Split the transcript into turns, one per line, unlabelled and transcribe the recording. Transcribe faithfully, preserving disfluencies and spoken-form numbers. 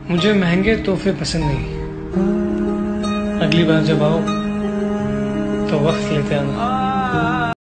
मुझे महंगे तोहफे पसंद नहीं। अगली बार जब आओ तो वक्त लेते आना।